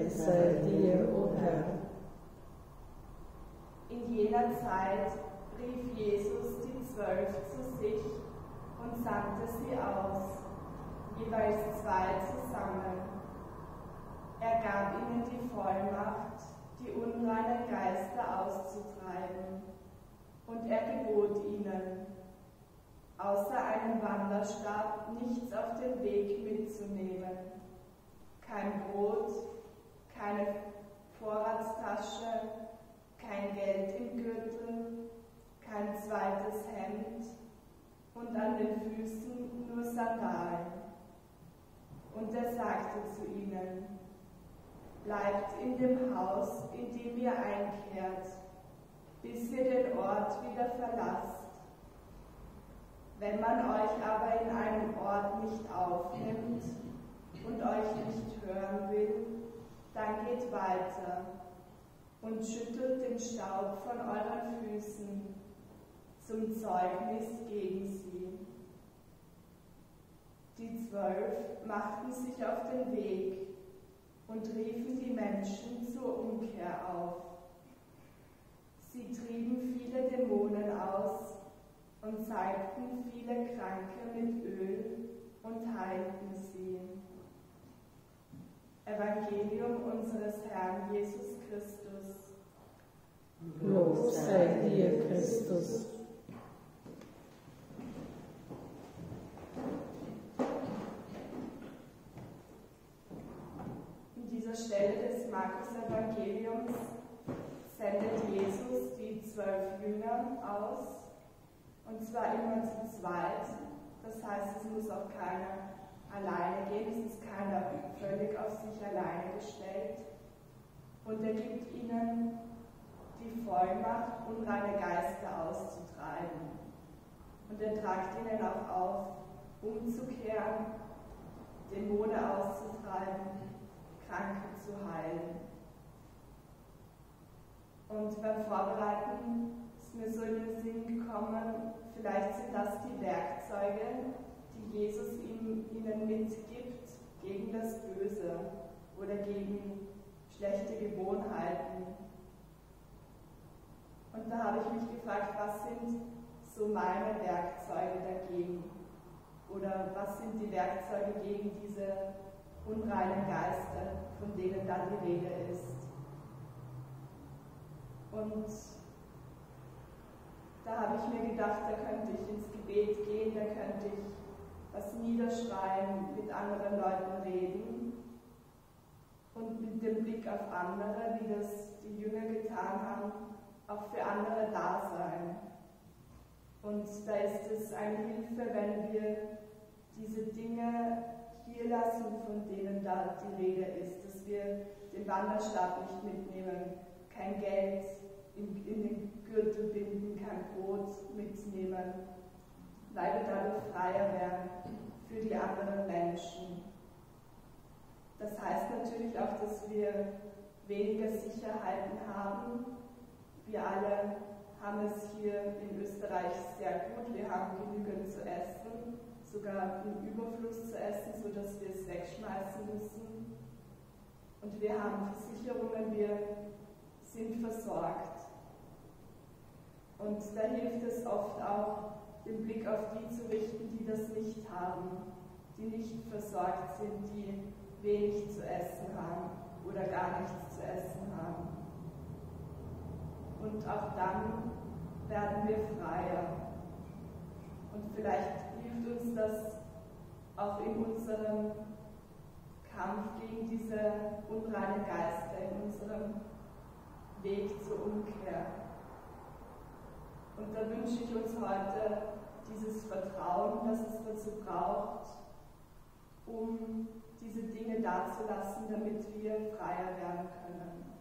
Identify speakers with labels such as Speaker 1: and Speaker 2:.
Speaker 1: Ehre sei dir, o Herr.
Speaker 2: In jener Zeit rief Jesus die 12 zu sich und sandte sie aus, jeweils 2 zusammen. Er gab ihnen die Vollmacht, die unreinen Geister auszutreiben, und er gebot ihnen, außer einem Wanderstab nichts auf den Weg mitzunehmen, kein Brot, keine Vorratstasche, kein Geld im Gürtel, kein zweites Hemd und an den Füßen nur Sandalen. Und er sagte zu ihnen, bleibt in dem Haus, in dem ihr einkehrt, bis ihr den Ort wieder verlasst. Wenn man euch aber in einem Ort nicht aufnimmt und euch nicht hören will, dann geht weiter und schüttelt den Staub von euren Füßen zum Zeugnis gegen sie. Die 12 machten sich auf den Weg und riefen die Menschen zur Umkehr auf. Sie trieben viele Dämonen aus und salbten viele Kranke mit Öl und heilten sie. Evangelium unseres Herrn Jesus Christus.
Speaker 1: Lob sei dir, Christus.
Speaker 2: In dieser Stelle des Markus-Evangeliums sendet Jesus die 12 Jünger aus, und zwar immer zu zweit. Das heißt, es muss auch keiner alleine gehen, es ist keiner völlig auf sich alleine gestellt. Und er gibt ihnen die Vollmacht, unreine Geister auszutreiben. Und er tragt ihnen auch auf, umzukehren, Dämonen auszutreiben, Kranke zu heilen. Und beim Vorbereiten ist mir so in den Sinn gekommen, vielleicht sind das die Werkzeuge, die Jesus ihnen mitgibt gegen das Böse oder gegen schlechte Gewohnheiten. Und da habe ich mich gefragt, was sind so meine Werkzeuge dagegen? Oder was sind die Werkzeuge gegen diese unreinen Geister, von denen da die Rede ist? Und da habe ich mir gedacht, da könnte ich ins Gebet gehen, da könnte ich was niederschreiben, mit anderen Leuten reden und mit dem Blick auf andere, wie das die Jünger getan haben, auch für andere da sein. Und da ist es eine Hilfe, wenn wir diese Dinge hier lassen, von denen da die Rede ist, dass wir den Wanderstab nicht mitnehmen, kein Geld in den Gürtel binden, kein Brot mitnehmen, weil wir dadurch freier werden für die anderen Menschen. Das heißt natürlich auch, dass wir weniger Sicherheiten haben. Wir alle haben es hier in Österreich sehr gut. Wir haben genügend zu essen, sogar im Überfluss zu essen, sodass wir es wegschmeißen müssen. Und wir haben Versicherungen, wir sind versorgt. Und da hilft es oft auch, den Blick auf die zu richten, die das nicht haben, die nicht versorgt sind, die wenig zu essen haben oder gar nichts zu essen haben. Und auch dann werden wir freier. Und vielleicht hilft uns das auch in unserem Kampf gegen diese unreinen Geister, in unserem Weg zur Umkehr. Und da wünsche ich uns heute dieses Vertrauen, das es dazu braucht, um diese Dinge dazulassen, damit wir freier werden können.